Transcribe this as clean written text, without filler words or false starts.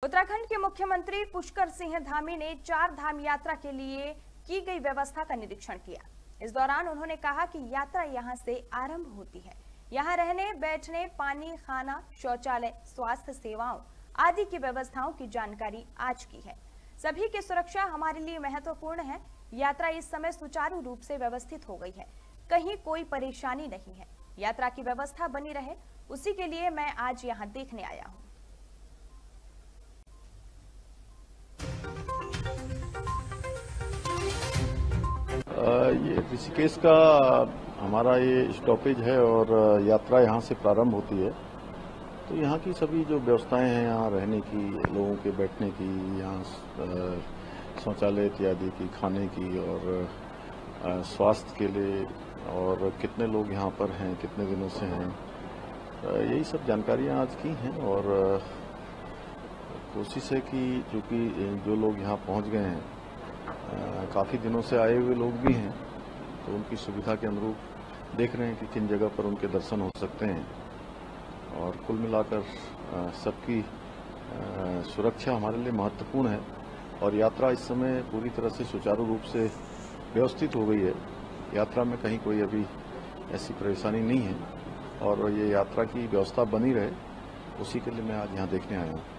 उत्तराखंड के मुख्यमंत्री पुष्कर सिंह धामी ने 4 धाम यात्रा के लिए की गई व्यवस्था का निरीक्षण किया। इस दौरान उन्होंने कहा कि यात्रा यहां से आरंभ होती है। यहां रहने, बैठने, पानी, खाना, शौचालय, स्वास्थ्य सेवाओं आदि की व्यवस्थाओं की जानकारी आज की है। सभी की सुरक्षा हमारे लिए महत्वपूर्ण है। यात्रा इस समय सुचारू रूप से व्यवस्थित हो गई है, कहीं कोई परेशानी नहीं है। यात्रा की व्यवस्था बनी रहे, उसी के लिए मैं आज यहाँ देखने आया हूँ। ये ऋषिकेश का हमारा ये स्टॉपेज है और यात्रा यहाँ से प्रारंभ होती है। तो यहाँ की सभी जो व्यवस्थाएं हैं, यहाँ रहने की, लोगों के बैठने की, यहाँ शौचालय इत्यादि की, खाने की और स्वास्थ्य के लिए, और कितने लोग यहाँ पर हैं, कितने दिनों से हैं, यही सब जानकारियाँ आज की हैं। और कोशिश है कि चूँकि जो लोग यहाँ पहुँच गए हैं, काफ़ी दिनों से आए हुए लोग भी हैं, तो उनकी सुविधा के अनुरूप देख रहे हैं कि किन जगह पर उनके दर्शन हो सकते हैं। और कुल मिलाकर सबकी सुरक्षा हमारे लिए महत्वपूर्ण है। और यात्रा इस समय पूरी तरह से सुचारू रूप से व्यवस्थित हो गई है। यात्रा में कहीं कोई अभी ऐसी परेशानी नहीं है और ये यात्रा की व्यवस्था बनी रहे, उसी के लिए मैं आज यहाँ देखने आया हूँ।